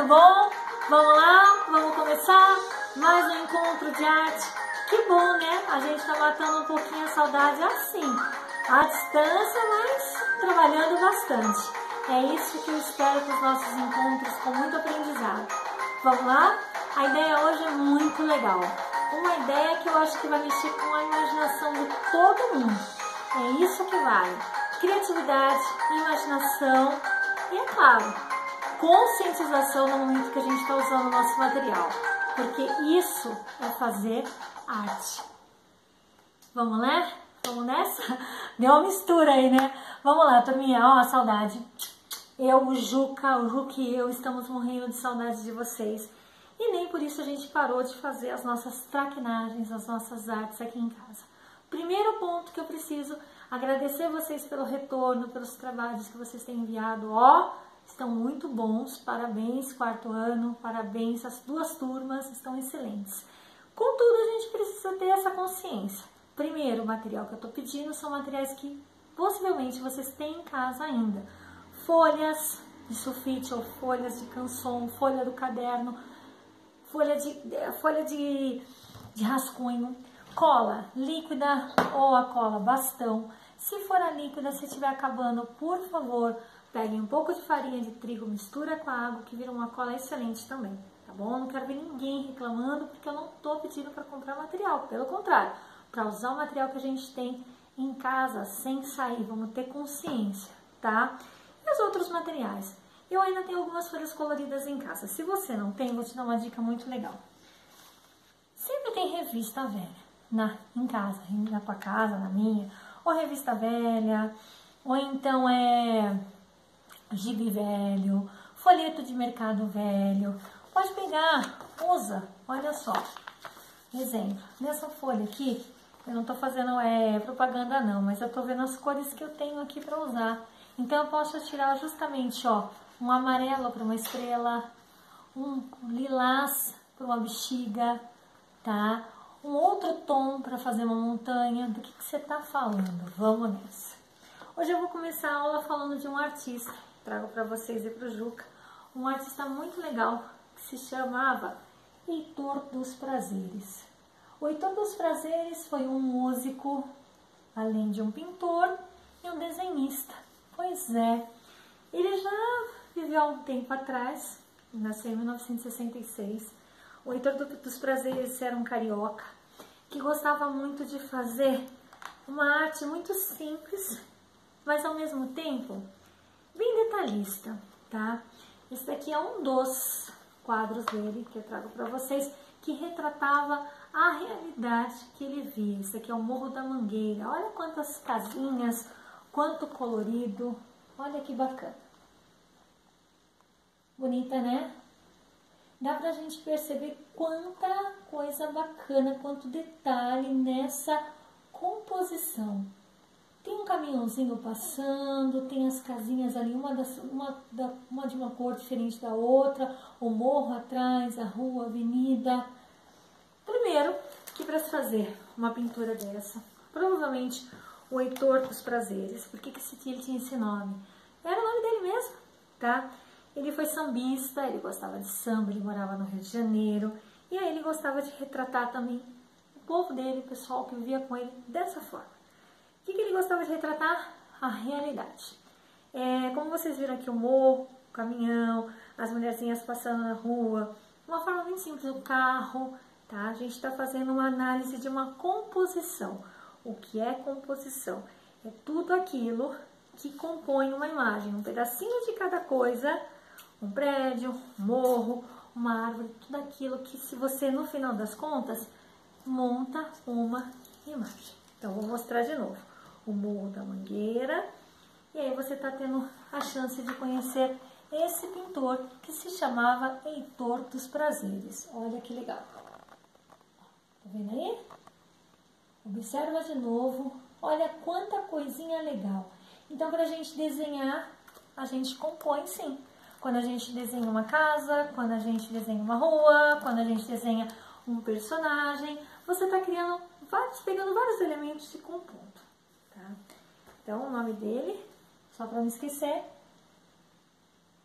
tudo bom? Vamos lá? Vamos começar mais um encontro de arte. Que bom, né? A gente tá matando um pouquinho a saudade assim, à distância, mas trabalhando bastante. É isso que eu espero para os nossos encontros, com muito aprendizado. Vamos lá? A ideia hoje é muito legal. Uma ideia que eu acho que vai mexer com a imaginação de todo mundo. É isso que vale. Criatividade, imaginação e, é claro, conscientização no momento que a gente está usando o nosso material. Porque isso é fazer arte. Vamos lá? Vamos nessa? Deu uma mistura aí, né? Vamos lá, turminha. Ó, a saudade. Eu, o Juca e eu estamos morrendo de saudade de vocês. E nem por isso a gente parou de fazer as nossas traquinagens, as nossas artes aqui em casa. Primeiro ponto que eu preciso agradecer vocês pelo retorno, pelos trabalhos que vocês têm enviado. Ó, estão muito bons. Parabéns, quarto ano. Parabéns, as duas turmas estão excelentes. Contudo, a gente precisa ter essa consciência. Primeiro, o material que eu estou pedindo são materiais que possivelmente vocês têm em casa ainda. Folhas de sulfite ou folhas de canson, folha do caderno, folha de rascunho, cola líquida ou a cola bastão. Se for a líquida, se estiver acabando, por favor, peguem um pouco de farinha de trigo, mistura com a água, que vira uma cola excelente também, tá bom? Não quero ver ninguém reclamando, porque eu não estou pedindo para comprar material, pelo contrário, para usar o material que a gente tem em casa, sem sair, vamos ter consciência, tá? E os outros materiais? Eu ainda tenho algumas folhas coloridas em casa. Se você não tem, vou te dar uma dica muito legal. Sempre tem revista velha em casa, na tua casa, na minha, ou revista velha, ou então gibi velho, folheto de mercado velho. Pode pegar, usa, olha só. Exemplo, nessa folha aqui, eu não tô fazendo propaganda não, mas eu tô vendo as cores que eu tenho aqui para usar. Então eu posso tirar justamente, ó, um amarelo para uma estrela, um lilás para uma bexiga, tá? Um outro tom para fazer uma montanha. Do que você tá falando? Vamos nessa. Hoje eu vou começar a aula falando de um artista, trago para vocês e para o Juca, um artista muito legal que se chamava Heitor dos Prazeres. O Heitor dos Prazeres foi um músico, além de um pintor e um desenhista. Pois é, ele já viveu há um tempo atrás, nasceu em 1966. O Heitor dos Prazeres era um carioca que gostava muito de fazer uma arte muito simples, mas ao mesmo tempo bem detalhista, tá? Esse daqui é um dos quadros dele que eu trago para vocês, que retratava a realidade que ele via. Esse aqui é o Morro da Mangueira. Olha quantas casinhas, quanto colorido. Olha que bacana. Bonita, né? Dá pra gente perceber quanta coisa bacana, quanto detalhe nessa composição. Tem um caminhãozinho passando, tem as casinhas ali, uma de uma cor diferente da outra, o morro atrás, a rua, a avenida. Primeiro, que para se fazer uma pintura dessa, provavelmente o Heitor dos Prazeres, por que ele tinha esse nome? Era o nome dele mesmo, tá? Ele foi sambista, ele gostava de samba, ele morava no Rio de Janeiro, e aí ele gostava de retratar também o povo dele, o pessoal que vivia com ele dessa forma. O que ele gostava de retratar? A realidade. Como vocês viram aqui, o morro, o caminhão, as mulherzinhas passando na rua, uma forma bem simples, o carro, tá? A gente está fazendo uma análise de uma composição. O que é composição? É tudo aquilo que compõe uma imagem, um pedacinho de cada coisa, um prédio, um morro, uma árvore, tudo aquilo que, se você, no final das contas, monta uma imagem. Então, vou mostrar de novo o Morro da Mangueira, e aí você está tendo a chance de conhecer esse pintor que se chamava Heitor dos Prazeres. Olha que legal. Tá vendo aí? Observa de novo. Olha quanta coisinha legal. Então, para a gente desenhar, a gente compõe sim. Quando a gente desenha uma casa, quando a gente desenha uma rua, quando a gente desenha um personagem, você está pegando vários elementos e compondo. Tá? Então, o nome dele, só para não esquecer,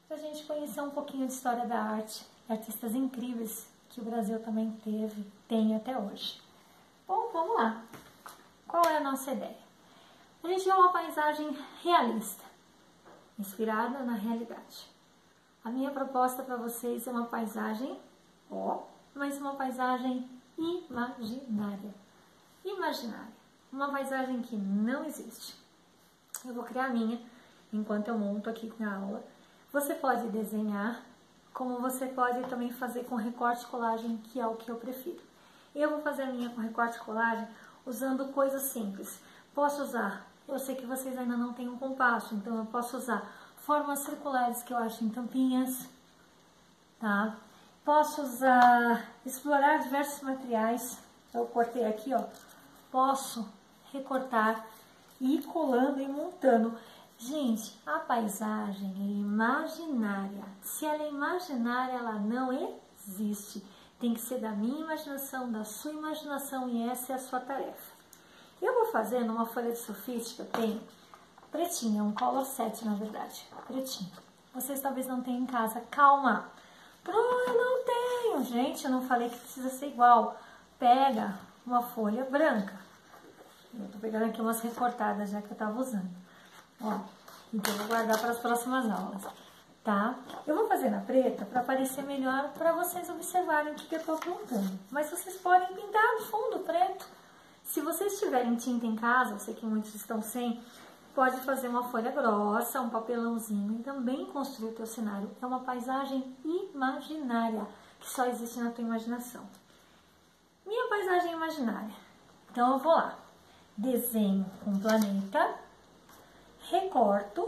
pra gente conhecer um pouquinho de história da arte, artistas incríveis que o Brasil também tem até hoje. Bom, vamos lá. Qual é a nossa ideia? A gente vê uma paisagem realista, inspirada na realidade. A minha proposta para vocês é uma paisagem, mas uma paisagem imaginária. Imaginária. Uma paisagem que não existe. Eu vou criar a minha enquanto eu monto aqui na aula. Você pode desenhar, como você pode também fazer com recorte e colagem, que é o que eu prefiro. Eu vou fazer a minha com recorte e colagem usando coisas simples. Posso usar, eu sei que vocês ainda não têm um compasso, então eu posso usar formas circulares que eu acho em tampinhas, tá? Posso explorar diversos materiais. Eu cortei aqui, ó. Posso recortar e ir colando e montando. Gente, a paisagem é imaginária. Se ela é imaginária, ela não existe. Tem que ser da minha imaginação, da sua imaginação, e essa é a sua tarefa. Eu vou fazer numa folha de sulfite que eu tenho, pretinha, um color 7 na verdade, pretinho. Vocês talvez não tenham em casa, calma. Eu não tenho, gente, eu não falei que precisa ser igual. Pega uma folha branca. Eu tô pegando aqui umas recortadas já que eu tava usando. Ó, então eu vou guardar para as próximas aulas, tá? Eu vou fazer na preta para aparecer melhor, para vocês observarem o que eu tô apontando. Mas vocês podem pintar no fundo preto. Se vocês tiverem tinta em casa, eu sei que muitos estão sem, pode fazer uma folha grossa, um papelãozinho e também construir o teu cenário. É uma paisagem imaginária, que só existe na tua imaginação. Minha paisagem imaginária. Então eu vou lá. Desenho um planeta, recorto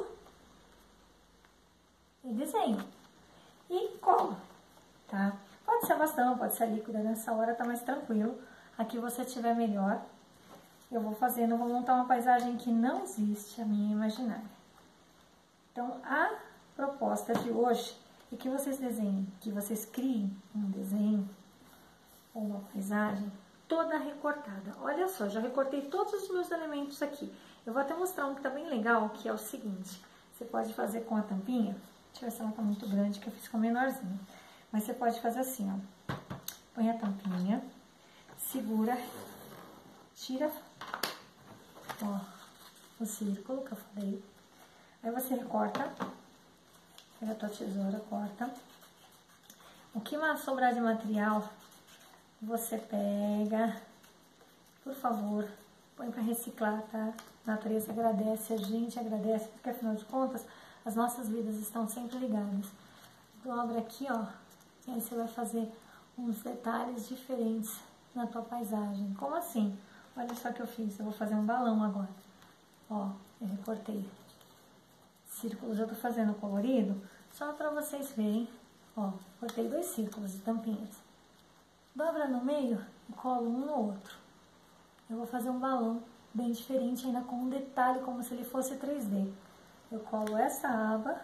e desenho. E colo, tá? Pode ser bastão, pode ser líquida, nessa hora tá mais tranquilo. Aqui você tiver melhor. Eu vou fazendo, vou montar uma paisagem que não existe, a minha imaginária. Então, a proposta de hoje é que vocês desenhem, que vocês criem um desenho ou uma paisagem toda recortada. Olha só, já recortei todos os meus elementos aqui. Eu vou até mostrar um que tá bem legal, que é o seguinte. Você pode fazer com a tampinha, deixa eu ver se ela tá muito grande, que eu fiz com a menorzinha. Mas você pode fazer assim, ó. Põe a tampinha, segura, tira, ó, o círculo que eu falei. Aí você recorta, pega a tua tesoura, corta. O que sobrar de material, você pega, por favor, põe para reciclar, tá? A natureza agradece, a gente agradece, porque afinal de contas, as nossas vidas estão sempre ligadas. Dobra aqui, ó, e aí você vai fazer uns detalhes diferentes na tua paisagem. Como assim? Olha só o que eu fiz, eu vou fazer um balão agora. Ó, eu recortei círculos, eu tô fazendo colorido, só para vocês verem. Ó, cortei 2 círculos de tampinhas. Dobra no meio e colo um no outro. Eu vou fazer um balão bem diferente, ainda com um detalhe, como se ele fosse 3D. Eu colo essa aba.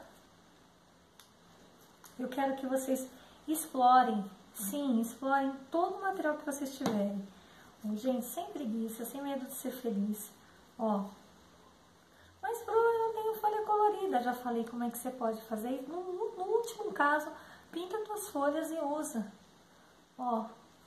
Eu quero que vocês explorem, sim, explorem todo o material que vocês tiverem. Gente, sem preguiça, sem medo de ser feliz. Ó. Mas, Pro, eu não tenho folha colorida. Já falei como é que você pode fazer. No último caso, pinta tuas folhas e usa. Ó.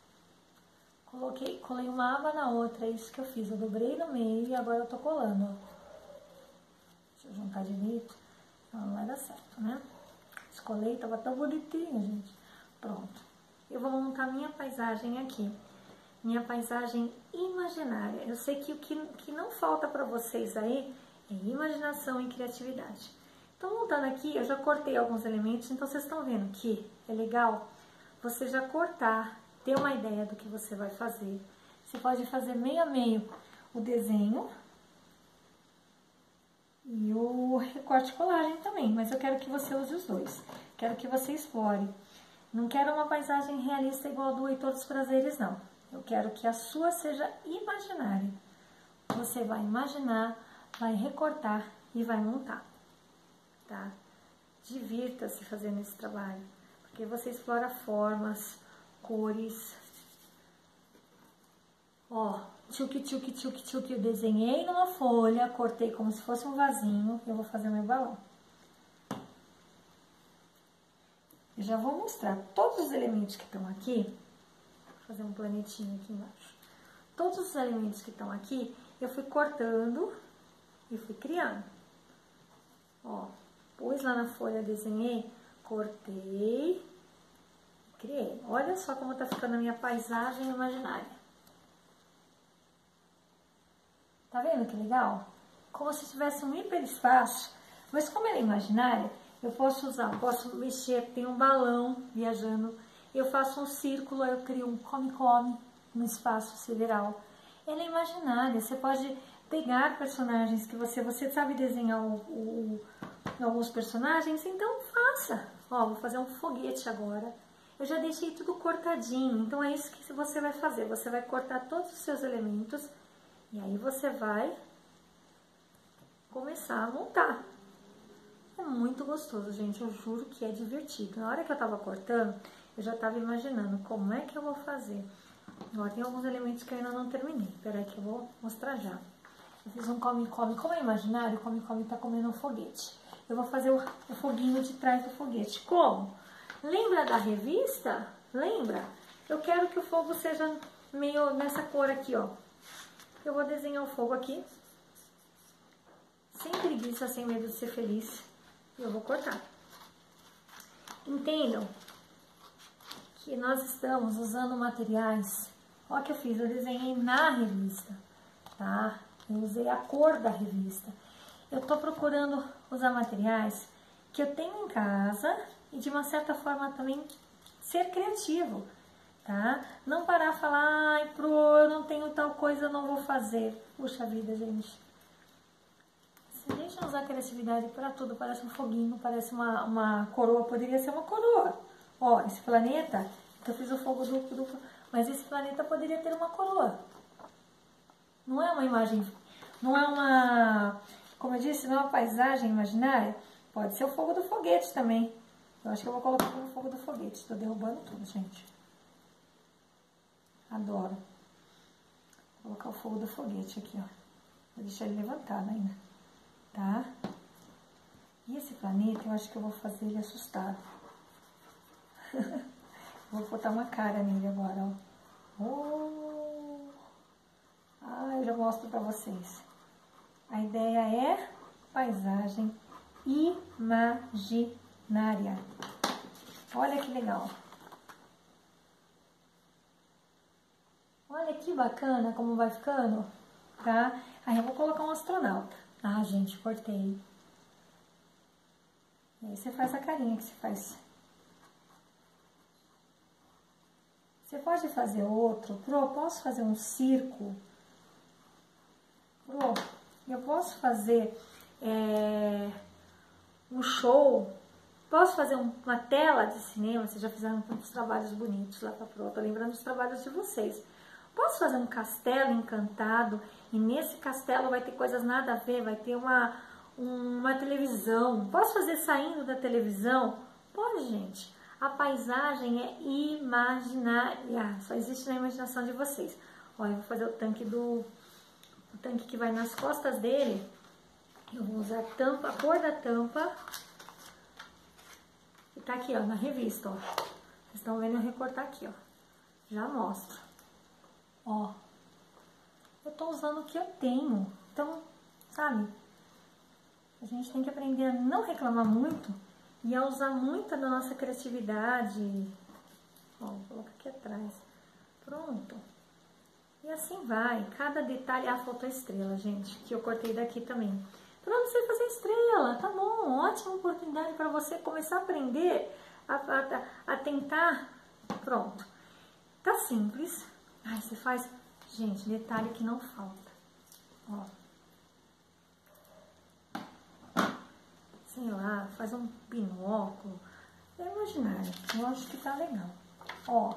Colei uma aba na outra, é isso que eu fiz. Eu dobrei no meio e agora eu tô colando, ó. Deixa eu juntar direito. Não vai dar certo, né? Descolei, tava tão bonitinho, gente. Pronto. Eu vou montar minha paisagem aqui. Minha paisagem imaginária. Eu sei que o que não falta para vocês aí é imaginação e criatividade. Então, montando aqui, eu já cortei alguns elementos, então vocês estão vendo que é legal você já cortar, ter uma ideia do que você vai fazer. Você pode fazer meio a meio o desenho e o recorte e colagem também, mas eu quero que você use os dois. Quero que você explore. Não quero uma paisagem realista igual a do Heitor dos Prazeres, não. Eu quero que a sua seja imaginária. Você vai imaginar, vai recortar e vai montar, tá? Divirta-se fazendo esse trabalho, porque você explora formas, cores. Ó, tchuc, tchuc, tchuc, tchuc, eu desenhei numa folha, cortei como se fosse um vasinho, eu vou fazer meu balão. Eu já vou mostrar todos os elementos que estão aqui. Vou fazer um planetinho aqui embaixo. Todos os elementos que estão aqui, eu fui cortando e fui criando. Ó, pus lá na folha, desenhei, cortei, criei. Olha só como tá ficando a minha paisagem imaginária. Tá vendo que legal? Como se tivesse um hiperespaço, mas como ela é imaginária, eu posso usar, posso mexer, tem um balão viajando, eu faço um círculo, aí eu crio um come-come no espaço sideral. Ela é imaginária, você pode pegar personagens que você sabe desenhar alguns personagens, então faça. Ó, vou fazer um foguete agora. Eu já deixei tudo cortadinho, então é isso que você vai fazer. Você vai cortar todos os seus elementos e aí você vai começar a montar. É muito gostoso, gente, eu juro que é divertido. Na hora que eu tava cortando, eu já tava imaginando como é que eu vou fazer. Agora tem alguns elementos que eu ainda não terminei. Peraí que eu vou mostrar já. Eu fiz um come-come. Como é imaginário, o come-come tá comendo um foguete. Eu vou fazer o foguinho de trás do foguete. Como? Lembra da revista? Lembra? Eu quero que o fogo seja meio nessa cor aqui, ó. Eu vou desenhar o fogo aqui. Sem preguiça, sem medo de ser feliz. E eu vou cortar. Entendam que nós estamos usando materiais. Olha o que eu fiz, eu desenhei na revista, tá? Eu usei a cor da revista. Eu tô procurando usar materiais que eu tenho em casa e de uma certa forma também ser criativo, tá? Não parar a falar, ai, eu não tenho tal coisa, eu não vou fazer. Puxa vida, gente. Se a gente não usar criatividade para tudo, parece um foguinho, parece uma coroa, poderia ser uma coroa. Ó, esse planeta, que eu fiz o fogo duplo, mas esse planeta poderia ter uma coroa. Não é uma imagem, não é uma, como eu disse, não é uma paisagem imaginária. Pode ser o fogo do foguete também. Eu acho que eu vou colocar o fogo do foguete. Estou derrubando tudo, gente. Adoro. Vou colocar o fogo do foguete aqui, ó. Vou deixar ele levantado ainda, tá? E esse planeta, eu acho que eu vou fazer ele assustado. Vou botar uma cara nele agora, ó. Oh. Ah, eu já mostro pra vocês. A ideia é paisagem imaginária. Olha que legal. Olha que bacana como vai ficando, tá? Aí eu vou colocar um astronauta. Ah, gente, cortei. E aí você faz a carinha que você faz. Você pode fazer outro. Pro, posso fazer um circo? Pro, eu posso fazer um show? Posso fazer uma tela de cinema? Vocês já fizeram tantos trabalhos bonitos lá pra Pro. Tô lembrando dos trabalhos de vocês. Posso fazer um castelo encantado? E nesse castelo vai ter coisas nada a ver. Vai ter uma televisão. Posso fazer saindo da televisão? Pode, gente. A paisagem é imaginária, só existe na imaginação de vocês. Olha, eu vou fazer o tanque que vai nas costas dele. Eu vou usar a cor da tampa. E tá aqui, ó, na revista, ó. Vocês estão vendo eu recortar aqui, ó. Já mostro. Ó. Eu tô usando o que eu tenho. Então, sabe? A gente tem que aprender a não reclamar muito. E a usar muita da nossa criatividade. Ó, vou colocar aqui atrás. Pronto. E assim vai. Cada detalhe. Ah, faltou a estrela, gente. Que eu cortei daqui também. Então, eu não sei fazer estrela. Tá bom. Ótima oportunidade para você começar a aprender. A tentar. Pronto. Tá simples. Ai, você faz... Gente, detalhe que não falta. Ó. Sei lá, faz um binóculo. É imaginário. Eu acho que tá legal. Ó.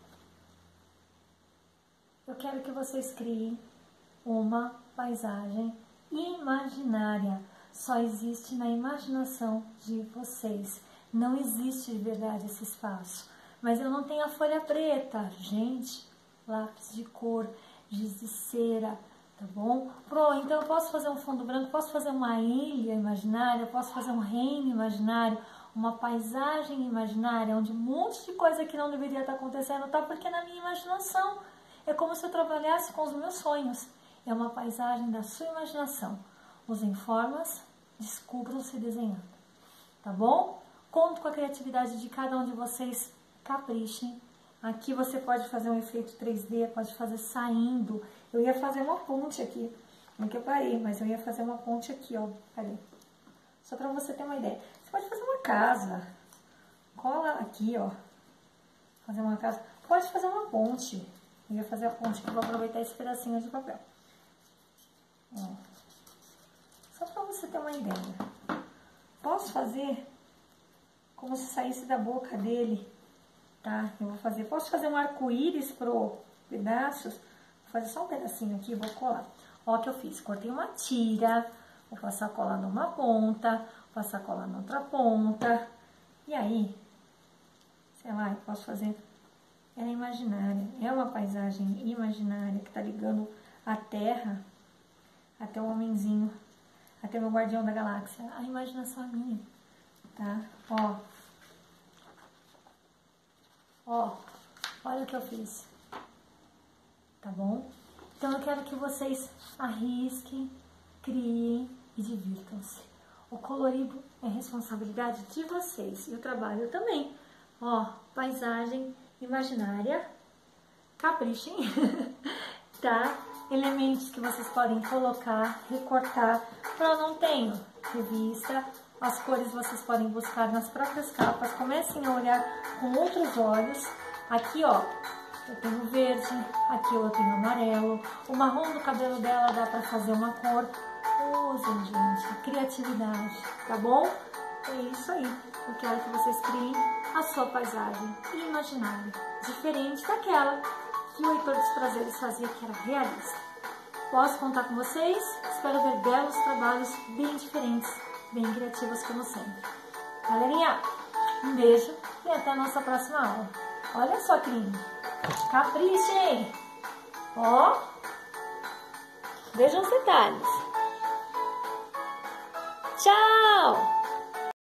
Eu quero que vocês criem uma paisagem imaginária. Só existe na imaginação de vocês. Não existe de verdade esse espaço. Mas eu não tenho a folha preta. Gente, lápis de cor, giz de cera. Tá bom? Pronto, então eu posso fazer um fundo branco, posso fazer uma ilha imaginária, posso fazer um reino imaginário, uma paisagem imaginária, onde um monte de coisa que não deveria estar acontecendo tá porque é na minha imaginação. É como se eu trabalhasse com os meus sonhos. É uma paisagem da sua imaginação. Usem formas, descubram-se desenhando. Tá bom? Conto com a criatividade de cada um de vocês. Caprichem. Aqui você pode fazer um efeito 3D, pode fazer saindo. Eu ia fazer uma ponte aqui. Não que eu parei, mas eu ia fazer uma ponte aqui, ó. Parei. Só pra você ter uma ideia. Você pode fazer uma casa. Cola aqui, ó. Fazer uma casa. Pode fazer uma ponte. Eu ia fazer a ponte, que eu vou aproveitar esse pedacinho de papel. Ó. Só pra você ter uma ideia. Posso fazer como se saísse da boca dele, tá? Eu vou fazer. Posso fazer um arco-íris pro pedaços? Vou fazer só um pedacinho aqui e vou colar. Ó o que eu fiz. Cortei uma tira. Vou passar cola numa ponta. Passar cola na outra ponta. E aí, sei lá, eu posso fazer... Ela é imaginária. É uma paisagem imaginária que tá ligando a Terra até o homenzinho. Até meu guardião da galáxia. A imaginação é minha, tá? Ó. Ó. Olha o que eu fiz. Tá bom? Então eu quero que vocês arrisquem, criem e divirtam-se. O colorido é responsabilidade de vocês. E o trabalho também. Ó, paisagem imaginária. Caprichem. Tá? Elementos que vocês podem colocar, recortar. Eu não tenho revista. As cores vocês podem buscar nas próprias capas. Comecem a olhar com outros olhos. Aqui, ó, eu tenho verde. Aqui eu tenho amarelo. O marrom do cabelo dela dá pra fazer uma cor. Usem, gente. Criatividade, tá bom? É isso aí. Eu quero que vocês criem a sua paisagem imaginária. Diferente daquela que o Heitor dos Prazeres fazia, que era realista. Posso contar com vocês? Espero ver belos trabalhos bem diferentes, bem criativos como sempre. Galerinha, um beijo e até a nossa próxima aula. Olha só que lindo. Caprichem! Ó, vejam os detalhes. Tchau!